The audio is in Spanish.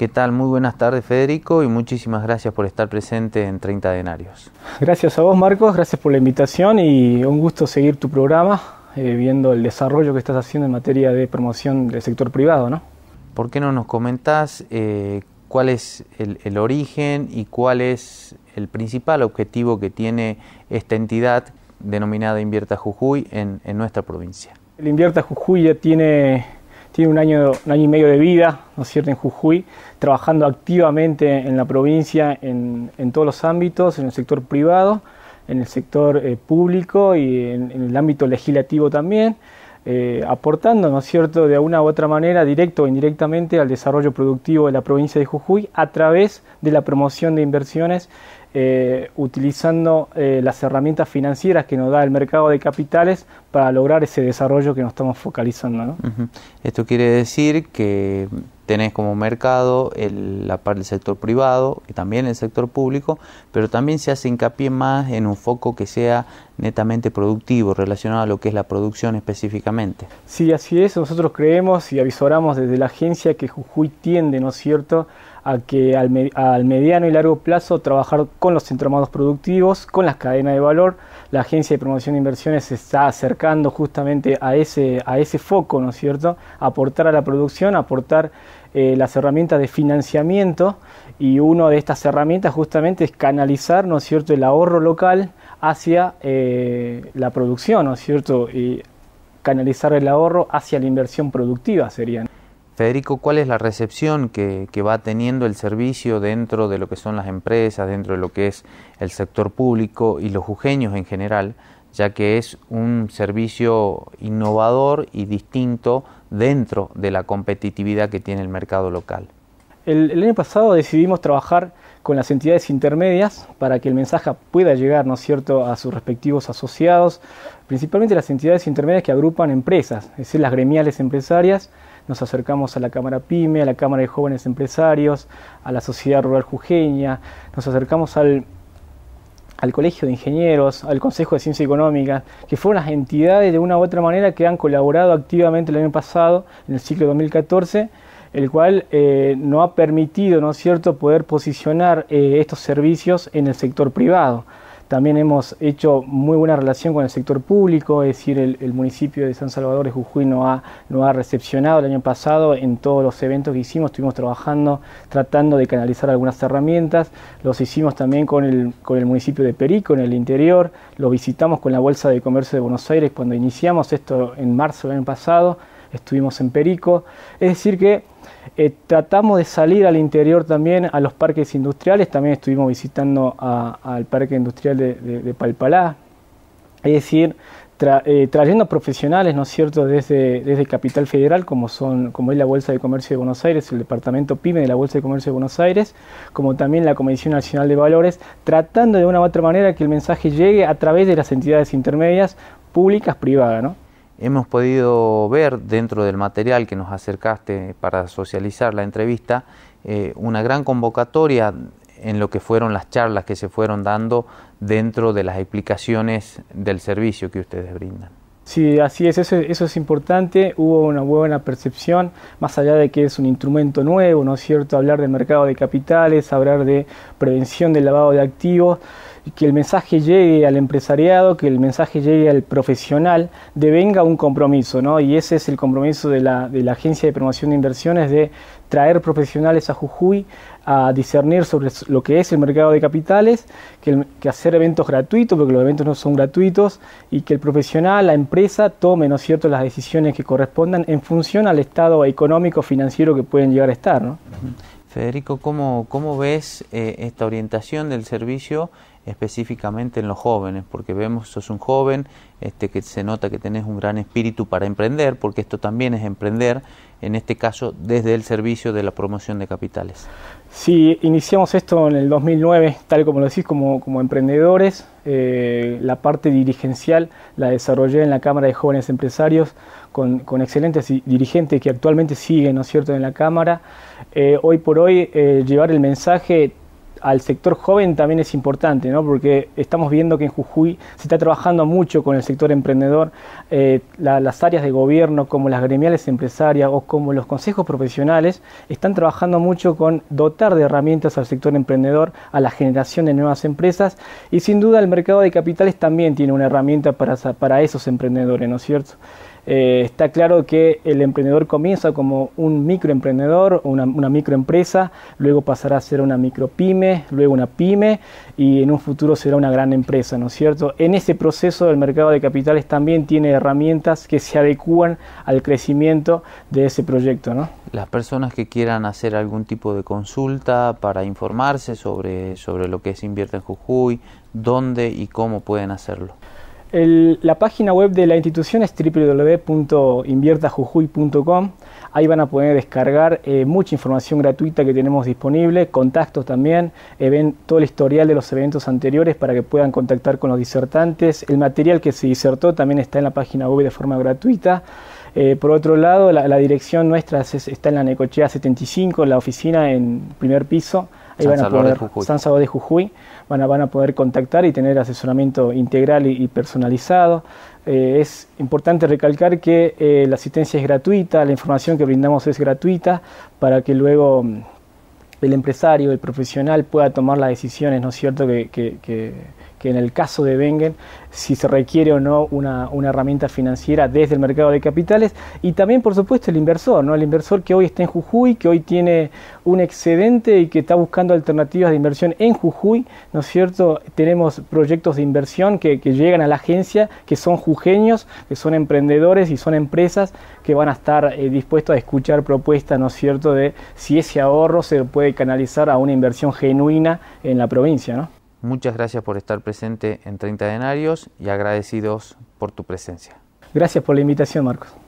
¿Qué tal? Muy buenas tardes, Federico, y muchísimas gracias por estar presente en 30 Denarios. Gracias a vos, Marcos, gracias por la invitación y un gusto seguir tu programa, viendo el desarrollo que estás haciendo en materia de promoción del sector privado, ¿no? ¿Por qué no nos comentás cuál es el origen y cuál es el principal objetivo que tiene esta entidad denominada Invierta Jujuy en nuestra provincia? El Invierta Jujuy ya tiene un año y medio de vida, ¿no es cierto?, en Jujuy, trabajando activamente en la provincia en todos los ámbitos, en el sector privado, en el sector público y en el ámbito legislativo también, aportando, ¿no es cierto?, de una u otra manera, directo o indirectamente, al desarrollo productivo de la provincia de Jujuy a través de la promoción de inversiones, utilizando las herramientas financieras que nos da el mercado de capitales para lograr ese desarrollo que nos estamos focalizando, ¿no? Esto quiere decir que tenés como mercado la parte del sector privado y también el sector público, pero también se hace hincapié más en un foco que sea netamente productivo, relacionado a lo que es la producción específicamente. Sí, así es. Nosotros creemos y avisoramos desde la agencia que Jujuy tiende, ¿no es cierto?, a que al mediano y largo plazo trabajar con los entramados productivos, con las cadenas de valor. La Agencia de Promoción de Inversiones se está acercando justamente a ese foco, ¿no es cierto?, aportar a la producción, aportar las herramientas de financiamiento, y una de estas herramientas justamente es canalizar, ¿no es cierto?, el ahorro local hacia la producción, ¿no es cierto?, y canalizar el ahorro hacia la inversión productiva sería. Federico, ¿cuál es la recepción que va teniendo el servicio dentro de lo que son las empresas, dentro de lo que es el sector público y los jujeños en general, ya que es un servicio innovador y distinto dentro de la competitividad que tiene el mercado local? El año pasado decidimos trabajar con las entidades intermedias para que el mensaje pueda llegar, ¿no es cierto?, a sus respectivos asociados, principalmente las entidades intermedias que agrupan empresas, es decir, las gremiales empresarias. Nos acercamos a la Cámara PYME, a la Cámara de Jóvenes Empresarios, a la Sociedad Rural Jujeña, nos acercamos al Colegio de Ingenieros, al Consejo de Ciencia Económica, que fueron las entidades de una u otra manera que han colaborado activamente el año pasado, en el ciclo 2014, el cual nos ha permitido, ¿no es cierto?, poder posicionar estos servicios en el sector privado. También hemos hecho muy buena relación con el sector público, es decir, el municipio de San Salvador de Jujuy nos ha recepcionado el año pasado en todos los eventos que hicimos. Estuvimos trabajando, tratando de canalizar algunas herramientas. Los hicimos también con el municipio de Perico, en el interior. Lo visitamos con la Bolsa de Comercio de Buenos Aires cuando iniciamos esto en marzo del año pasado. Estuvimos en Perico. Es decir que tratamos de salir al interior también, a los parques industriales. También estuvimos visitando al parque industrial de Palpalá, es decir, trayendo profesionales, ¿no es cierto?, desde Capital Federal, como es la Bolsa de Comercio de Buenos Aires, el departamento PYME de la Bolsa de Comercio de Buenos Aires, como también la Comisión Nacional de Valores, tratando de una u otra manera que el mensaje llegue a través de las entidades intermedias públicas, privadas, ¿no? Hemos podido ver dentro del material que nos acercaste para socializar la entrevista una gran convocatoria en lo que fueron las charlas que se fueron dando dentro de las explicaciones del servicio que ustedes brindan. Sí, así es, eso es importante. Hubo una buena percepción, más allá de que es un instrumento nuevo, ¿no es cierto?, hablar del mercado de capitales, hablar de prevención del lavado de activos, que el mensaje llegue al empresariado, que el mensaje llegue al profesional, devenga un compromiso, ¿no? Y ese es el compromiso de la Agencia de Promoción de Inversiones, de traer profesionales a Jujuy a discernir sobre lo que es el mercado de capitales, que hacer eventos gratuitos, porque los eventos no son gratuitos, y que el profesional, la empresa, tome, ¿no es cierto?, las decisiones que correspondan en función al estado económico financiero que pueden llegar a estar, ¿no? Federico, ¿cómo ves esta orientación del servicio específicamente en los jóvenes? Porque vemos, sos un joven, que se nota que tenés un gran espíritu para emprender, porque esto también es emprender, en este caso desde el servicio de la promoción de capitales. Sí, iniciamos esto en el 2009, tal como lo decís, como emprendedores. La parte dirigencial la desarrollé en la Cámara de Jóvenes Empresarios con excelentes dirigentes que actualmente siguen, ¿no es cierto?, en la Cámara. Hoy por hoy llevar el mensaje al sector joven también es importante, ¿no? Porque estamos viendo que en Jujuy se está trabajando mucho con el sector emprendedor. Las áreas de gobierno como las gremiales empresarias o como los consejos profesionales están trabajando mucho con dotar de herramientas al sector emprendedor, a la generación de nuevas empresas, y sin duda el mercado de capitales también tiene una herramienta para esos emprendedores, ¿no es cierto? Está claro que el emprendedor comienza como un microemprendedor, una microempresa, luego pasará a ser una micropyme, luego una pyme y en un futuro será una gran empresa, ¿no es cierto? En ese proceso el mercado de capitales también tiene herramientas que se adecúan al crecimiento de ese proyecto, ¿no? Las personas que quieran hacer algún tipo de consulta para informarse sobre lo que es Invierte en Jujuy, ¿dónde y cómo pueden hacerlo? La página web de la institución es www.inviertajujuy.com. Ahí van a poder descargar mucha información gratuita que tenemos disponible, contactos también, ven todo el historial de los eventos anteriores para que puedan contactar con los disertantes. El material que se disertó también está en la página web de forma gratuita. Por otro lado, la dirección nuestra está en la Necochea 75, la oficina en primer piso. Ahí van a poder, San Salvador de Jujuy, van a poder contactar y tener asesoramiento integral y personalizado. Es importante recalcar que la asistencia es gratuita, la información que brindamos es gratuita para que luego el empresario, el profesional pueda tomar las decisiones, ¿no es cierto?, que en el caso de Wengen, si se requiere o no una herramienta financiera desde el mercado de capitales, y también, por supuesto, el inversor, ¿no? El inversor que hoy está en Jujuy, que hoy tiene un excedente y que está buscando alternativas de inversión en Jujuy, ¿no es cierto? Tenemos proyectos de inversión que llegan a la agencia, que son jujeños, que son emprendedores y son empresas que van a estar dispuestos a escuchar propuestas, ¿no es cierto?, de si ese ahorro se puede canalizar a una inversión genuina en la provincia, ¿no? Muchas gracias por estar presente en 30 Denarios y agradecidos por tu presencia. Gracias por la invitación, Marcos.